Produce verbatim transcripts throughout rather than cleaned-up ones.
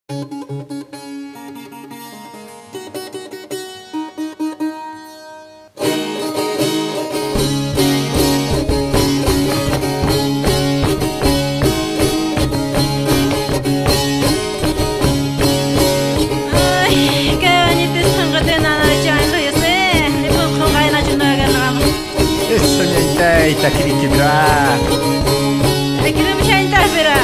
Ita kirikidra. Akirim shaintar bira.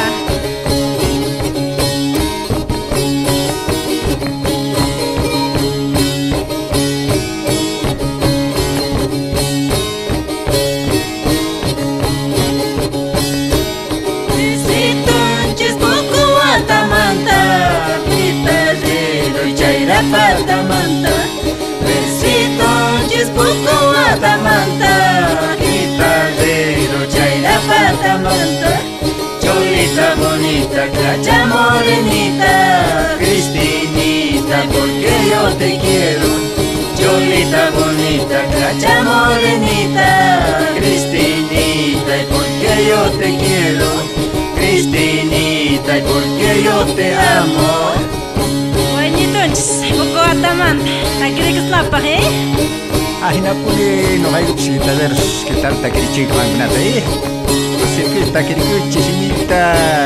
Visito chispuku atamanta, pitadero chaira patamanta. Visito chispuku atamanta. Cholita bonita, cacha morenita, Cristinita, porque yo te quiero. Cholita bonita, cacha morenita, Cristinita, y porque yo te quiero. Cristinita, y porque yo te amo. Buenitos, poco atamanta, aquí de que slapa, ¿eh? Ahina puli no hay opción de que tanta critica magnata, ¿eh? Siempre está que chisimita.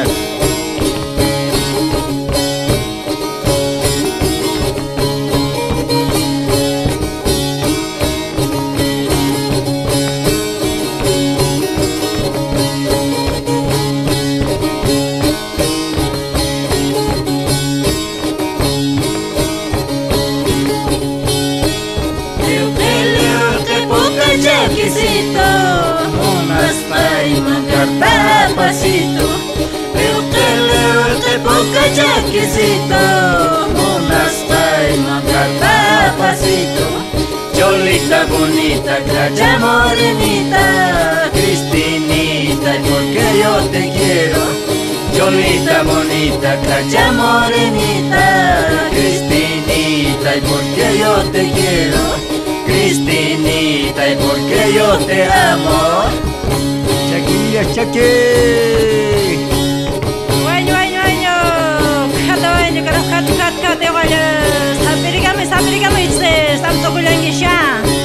Eu peleo que poca jaquecito, unas paimas carta pasito. Eu peleo que poca jaquecito, unas paimas carta pasito. Cholita bonita, cacha morenita, Cristinita, y porque yo te quiero. Cholita bonita, cacha morenita, Cristinita, y porque yo te quiero. Cristinita, y porque yo te amo. Chaquilla, chaque. Bueno, bueno, bueno. Kata bueno, kata kata kata kata wala. Sabirigami, sabirigami itse, samto kulangisha.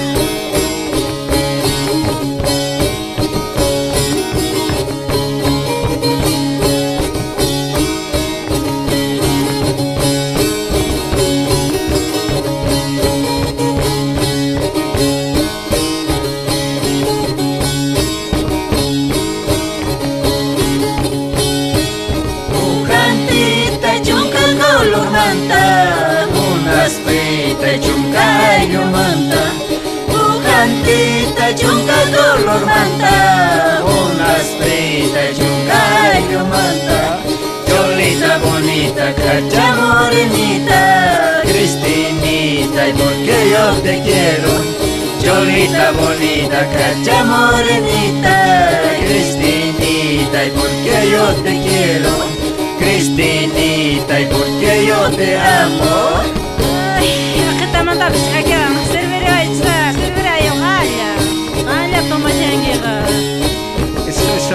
Unas pita chunca yo manta, Ujantita chunca dolor manta, unas pita chunca yo manta. Cholita bonita, cacha morenita, Cristinita, y porque yo te quiero. Cholita bonita, cacha morenita, Cristinita, y porque yo te quiero. Cristinita, y porque yo te amo. Ay, acá está mandando acá. Servirá itse, servirá yo ala. Ala toma jangira. Eso, eso.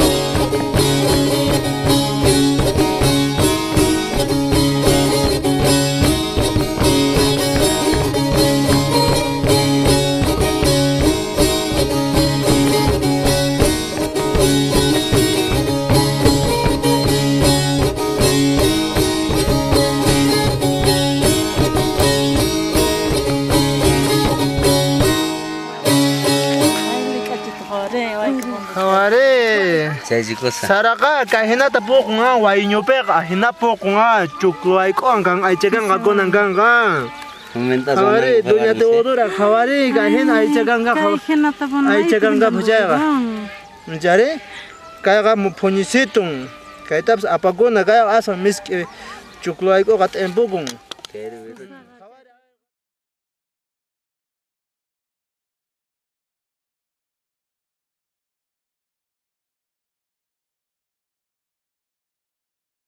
Hawari. Saraka kahina tapok nga wainyo pe kahina pok nga chukwai ko angkang ay cegang ako nanggang ka. Hawari dunia teodora hawari kahina ay cegang ka ay cegang ka bujaya ka. Mencari kaya ka mo poni situng kaya taps apa ko na kaya asa misk chukwai ko kat empukung.